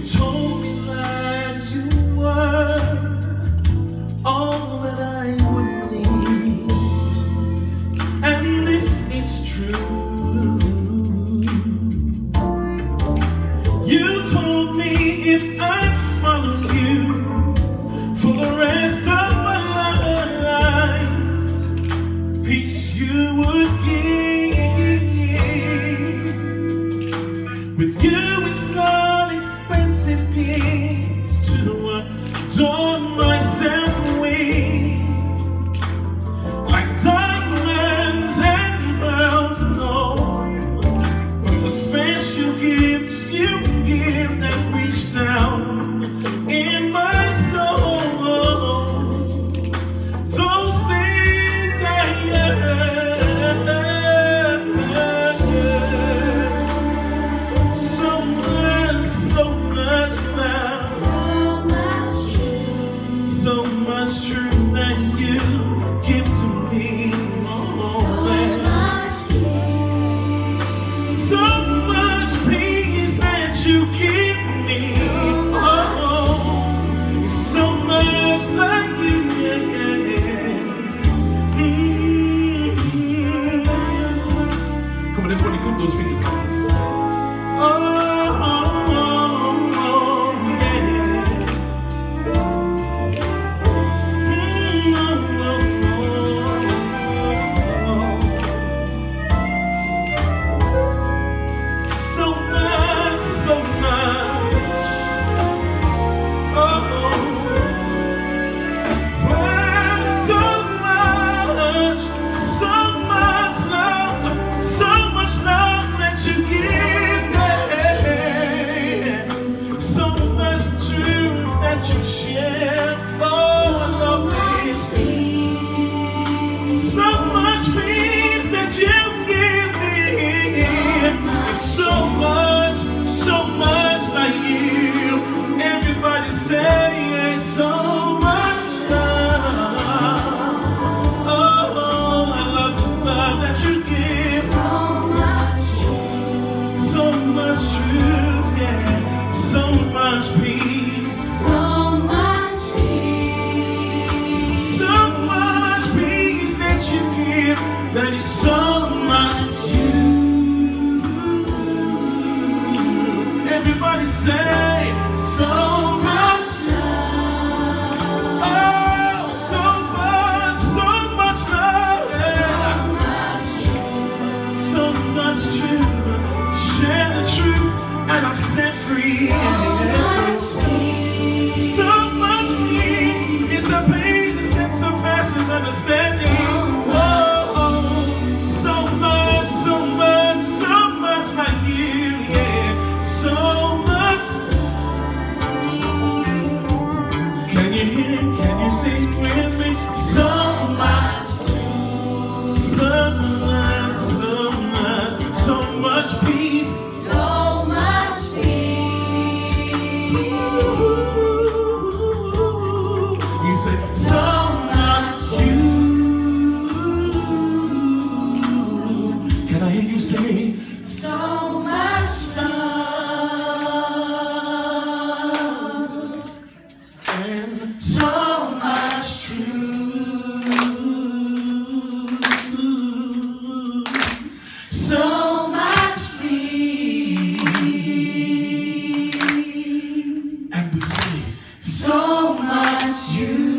told me that you were all that I would need, and this is true. You told me if I follow you for the rest of my life, peace you would give. With you it's not expensive peace to adorn myself away, like diamonds and pearls alone, but the special gifts you give that reach down in my soul, those things I yearn. So much truth that you give to me, so much peace that you give me, so much like you, Come on, everybody, clap those fingers like this. So much peace that you give me, so much like you. Everybody say so much love. Oh, I love this love that you give. So much truth, yeah. So much peace. You give, that is so much you. Everybody say so much love. Oh, so much love. So much truth. Share the truth and I'm set free. So much peace. It's a peace that surpasses understanding. Can you sing with me? So much peace. So much peace. You say so much you. Can I hear you say so much love and so much truth, so much peace, and we say so much you.